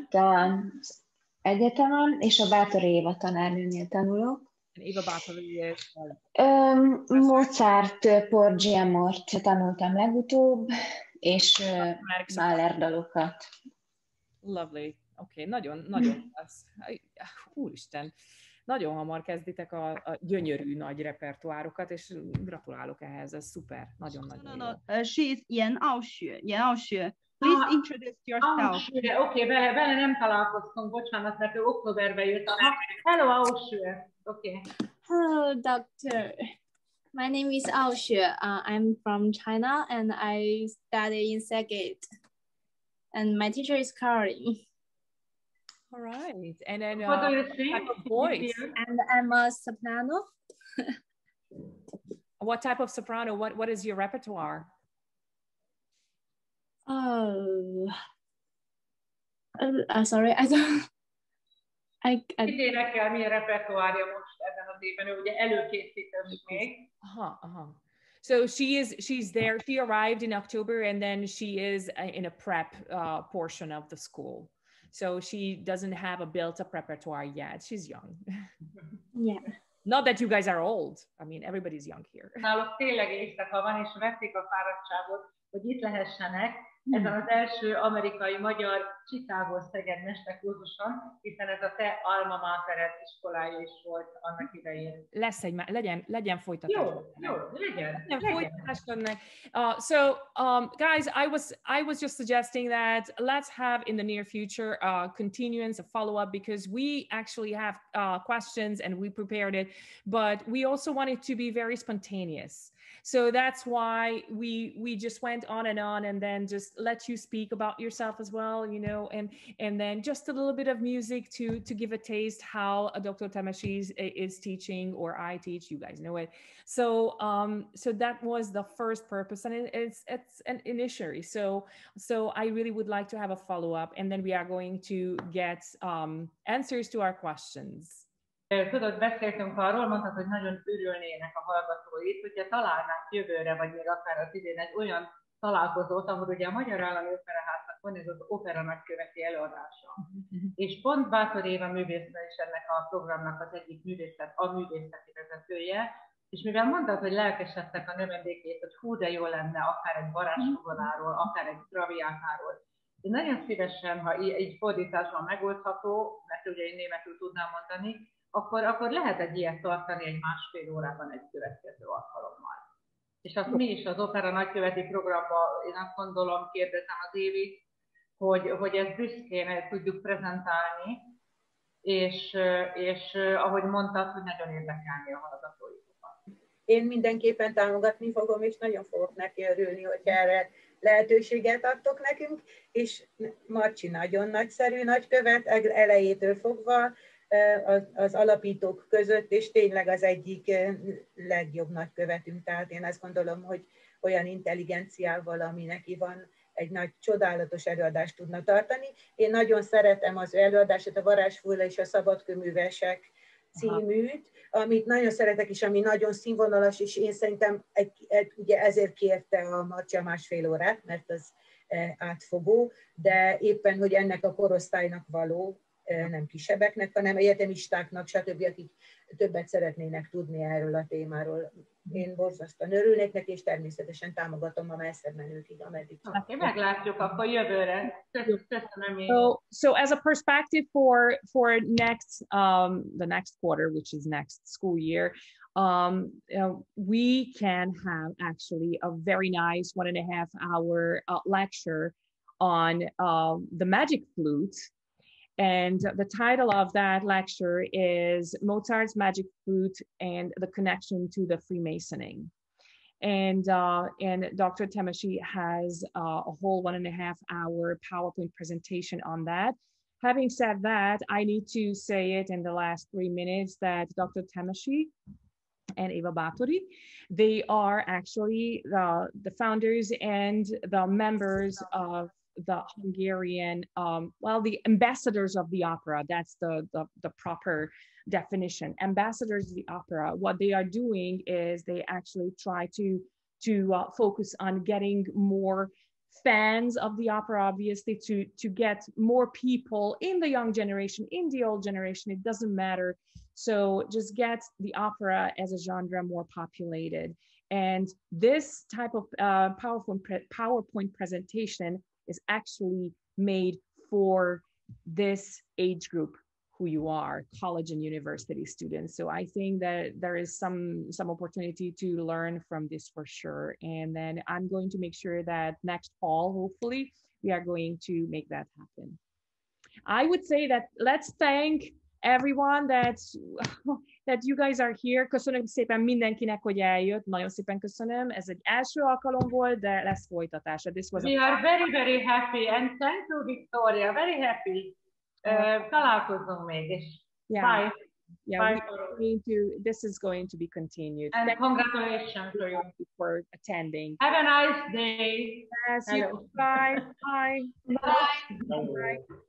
az egyetemen, és a Bátori Éva tanárnőnél tanulok. Éva Bátori um, Mozart, Porgy and Mort tanultam legutóbb, és uh, Mahler dalokat. Lovely. Oké, okay, nagyon, nagyon klassz. Úristen, nagyon hamar kezditek a, a gyönyörű nagy repertoárokat, és gratulálok ehhez, ez szuper, nagyon-nagyon no, no, no. Uh, she is Yan Aoxue. Yan Aoxue. Please ah, introduce yourself. Oké, okay, vele, vele nem találkoztunk, bocsánat, mert ő októberben jött. Aha. Hello, Aoxue. Okay. Hello, doctor. My name is Aoxue. Uh, I'm from China, and I study in Szeged. And my teacher is Karin. All right, and then what uh, do you sing? Type of voice? And I'm a soprano. What type of soprano? What What is your repertoire? Oh, uh, sorry, I don't. I. Mit énekel, milyen repertoárja most ebben az évben? Ő ugye előkészítős még. Aha, aha. So she is, she's there, she arrived in October, and then she is in a prep uh, portion of the school. So she doesn't have a built-up repertoire yet. She's young. Yeah. Not that you guys are old. I mean, everybody's young here. Náluk tényleg éjszaka van, és vették a fáradtságot, hogy itt lehessenek ezen az első amerikai-magyar Chicago-Szeged mesterkurzuson, hiszen ez a te alma mater iskolája is volt annak idején. Lesz egy, legyen, legyen folytatás. Jó, jó, legyen. legyen folytatás önnek. Uh, so, um, guys, I was I was just suggesting that let's have in the near future a uh, continuance, a follow-up, because we actually have uh, questions and we prepared it, but we also want it to be very spontaneous. So that's why we we just went on and on, and then just let you speak about yourself as well, you know, and and then just a little bit of music to to give a taste how a Doctor Temesi is, is teaching, or I teach. You guys know it. So um so that was the first purpose, and it, it's it's an initiatory. So so I really would like to have a follow up, and then we are going to get um answers to our questions. Tudod, beszéltünk arról, mondtad, hogy nagyon örülnének a hallgatóit, hogyha találnánk jövőre, vagy még akár az idén egy olyan találkozót, ahol ugye a Magyar Állami Operaháznak van ez az opera nagyköveti előadása. Mm-hmm. És pont Bátori Éva művészre is ennek a programnak az egyik művészet, a művészeti vezetője, és mivel mondtad, hogy lelkesedtek a növendékét, hogy hú, de jó lenne akár egy varázsfogonáról, akár egy traviátáról. Én nagyon szívesen, ha így fordításban megoldható, mert ugye én németül tudnám mondani, Akkor, akkor lehet egy ilyet tartani egy másfél órában egy következő alkalommal. És azt mi is az opera nagyköveti programban, én azt gondolom, kérdezem az Évit, hogy, hogy ezt büszkén tudjuk prezentálni, és, és ahogy mondtad, hogy nagyon érdekelni a hallgatóitokat. Én mindenképpen támogatni fogom, és nagyon fogok neki örülni, hogy erre lehetőséget adtok nekünk, és Marcsi nagyon nagyszerű nagykövet, elejétől fogva az alapítók között, és tényleg az egyik legjobb nagykövetünk. Tehát én azt gondolom, hogy olyan intelligenciával, ami neki van, egy nagy, csodálatos előadást tudna tartani. Én nagyon szeretem az előadását, a Varázsfújla és a Szabadkőművesek címűt, amit nagyon szeretek, és ami nagyon színvonalas, és én szerintem egy, egy, ugye ezért kérte a Marcsi a másfél órát, mert az átfogó, de éppen, hogy ennek a korosztálynak való, nem kisebbeknek, hanem egyetemistáknak, stb., akik többet szeretnének tudni erről a témáról. Én borzasztóan örülnék neki, és természetesen támogatom a messzebb menőkig, ameddig. Oké, meglátjuk akkor jövőre. Köszönöm én. So, so as a perspective for for next um, the next quarter, which is next school year, um, uh, we can have actually a very nice one and a half hour uh, lecture on uh, the magic flute. And the title of that lecture is Mozart's Magic Flute and the Connection to the Freemasoning. And, uh, and Doctor Temesi has uh, a whole one and a half hour PowerPoint presentation on that. Having said that, I need to say it in the last three minutes that Doctor Temesi and Eva Bátori, they are actually the, the founders and the members of the Hungarian, um, well, the ambassadors of the opera. That's the, the, the proper definition. Ambassadors of the opera, what they are doing is they actually try to, to uh, focus on getting more fans of the opera, obviously, to, to get more people in the young generation, in the old generation, it doesn't matter. So just get the opera as a genre more populated. And this type of uh, PowerPoint, pre PowerPoint presentation is actually made for this age group who you are, college and university students. So I think that there is some, some opportunity to learn from this for sure. And then I'm going to make sure that next fall, hopefully, we are going to make that happen. I would say that let's thank everyone that, that you guys are here. Köszönöm szépen mindenkinek, hogy eljött. Nagyon szépen köszönöm. Ez egy első alkalom volt, de lesz folytatása. This was We a... are very, very happy, and thank you, Victoria. Very happy. Uh, találkozunk még, és yeah. bye. Yeah, bye. we're going to, this is going to be continued. And Thank congratulations you to you for attending. Have a nice day. Yes, you. Bye. Bye. Bye. Bye.